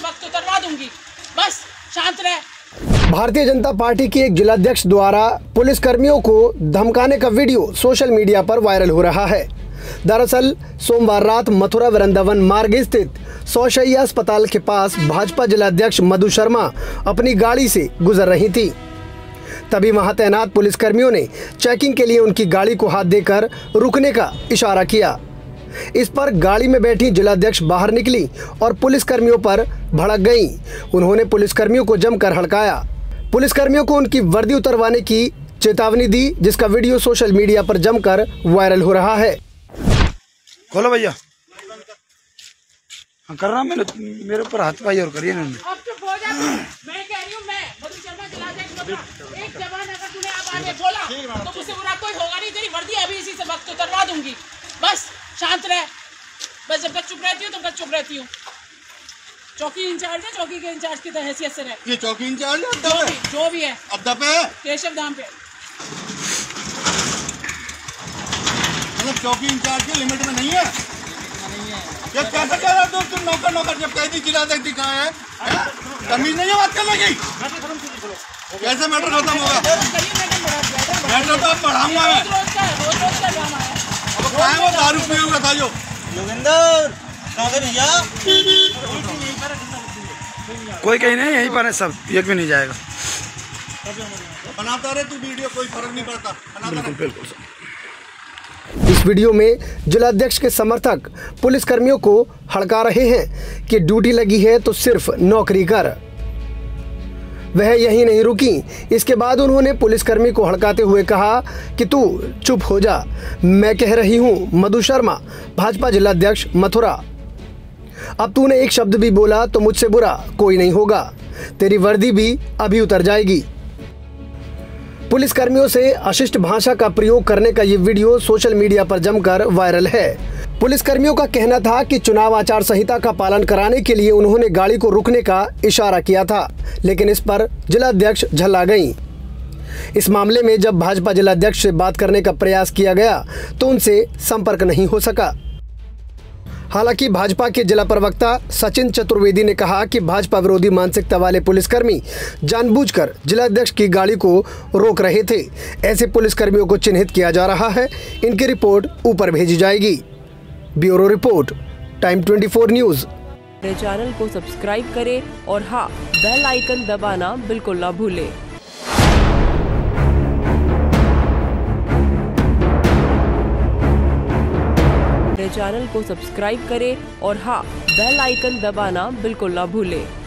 वक्त उतरवा दूंगी, बस शांत रहे। भारतीय जनता पार्टी के एक जिलाध्यक्ष द्वारा पुलिस कर्मियों को धमकाने का वीडियो सोशल मीडिया पर वायरल हो रहा है। दरअसल सोमवार रात मथुरा वृंदावन मार्ग स्थित सौशैया अस्पताल के पास भाजपा जिलाध्यक्ष मधु शर्मा अपनी गाड़ी से गुजर रही थी। तभी वहां तैनात पुलिसकर्मियों ने चेकिंग के लिए उनकी गाड़ी को हाथ देकर रुकने का इशारा किया। इस पर गाड़ी में बैठी जिलाध्यक्ष बाहर निकली और पुलिसकर्मियों पर भड़क गईं। उन्होंने पुलिसकर्मियों को जमकर हड़काया। पुलिसकर्मियों को उनकी वर्दी उतरवाने की चेतावनी दी, जिसका वीडियो सोशल मीडिया पर जमकर वायरल हो रहा है। खोलो भैया, हाँ कर रहा मेरे ऊपर हाथ पाई और करिए इन्होंने। अब चुप हो जा। मैं कह रही हूँ, मैं मधु शर्मा जिलाध्यक्ष मथुरा, एक जवान अगर तूने अब आगे बोला तो मुझसे बुरा कोई होगा नहीं। तेरी वर्दी अभी इसी से वक्त उतरवा दूंगी, बस शांत रहे। बस जब तक चुप रहती हूँ तब तक चुप रहती हूँ। चौकी इंचार्ज है, चौकी के इंचार्ज की हैसियत से रहे। ये चौकी इंचार्ज जो भी है अड्डा पे, केशव धाम पे, मतलब चौकी इंचार्ज के लिमिट में नहीं है। ये कैसे कह रहा तुम नौकर जब कह दी जिलाध्यक्ष कहाँ है? तमीज नहीं है बात करने की। कैसे मैटर खत्म होगा? मैटर तो अब बढ़ाऊंगा मैं। अब क्या है वो दारू पियूंगा था जो योगेंद्र भैया, कोई कहीं नहीं, यहीं पर है सब, एक भी नहीं जाएगा। बनाता रहे तू वीडियो, कोई फर्क नहीं पड़ता। बिल्कुल बिल्कुल। इस वीडियो में जिलाध्यक्ष के समर्थक पुलिसकर्मियों को हड़का रहे हैं कि ड्यूटी लगी है तो सिर्फ नौकरी कर। वह यहीं नहीं रुकी। इसके बाद उन्होंने पुलिसकर्मी को हड़काते हुए कहा कि तू चुप हो जा, मैं कह रही हूँ मधु शर्मा, भाजपा जिलाध्यक्ष मथुरा। अब तूने एक शब्द भी बोला तो मुझसे बुरा कोई नहीं होगा, तेरी वर्दी भी अभी उतर जाएगी। पुलिसकर्मियों से अशिष्ट भाषा का प्रयोग करने का ये वीडियो सोशल मीडिया पर जमकर वायरल है। पुलिसकर्मियों का कहना था कि चुनाव आचार संहिता का पालन कराने के लिए उन्होंने गाड़ी को रुकने का इशारा किया था, लेकिन इस पर जिलाध्यक्ष झल्ला गईं। इस मामले में जब भाजपा जिलाध्यक्ष से बात करने का प्रयास किया गया तो उनसे संपर्क नहीं हो सका। हालांकि भाजपा के जिला प्रवक्ता सचिन चतुर्वेदी ने कहा कि भाजपा विरोधी मानसिकता वाले पुलिसकर्मी जानबूझकर जिलाध्यक्ष की गाड़ी को रोक रहे थे। ऐसे पुलिसकर्मियों को चिन्हित किया जा रहा है। इनकी रिपोर्ट ऊपर भेजी जाएगी। Bureau report, time 24 news. मेरे चैनल को सब्सक्राइब करें और हाँ, बेल आइकन दबाना बिल्कुल ना भूलें। मेरे चैनल को सब्सक्राइब करें और हाँ, बेल आइकन दबाना बिल्कुल ना भूलें।